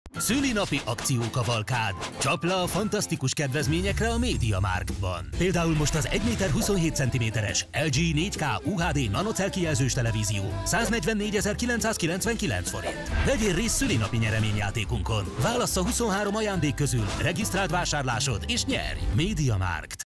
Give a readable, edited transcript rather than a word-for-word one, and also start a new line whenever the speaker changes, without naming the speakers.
Szülinapi akciókavalkád. Csap le a fantasztikus kedvezményekre a MediaMarktban. Például most az 1 méter 27 cm-es LG 4K UHD nanocell kijelzős televízió 144.999 forint. Vegyél részt szülinapi nyereményjátékunkon. Válassza 23 ajándék közül, regisztrált vásárlásod és nyerj! MediaMarkt.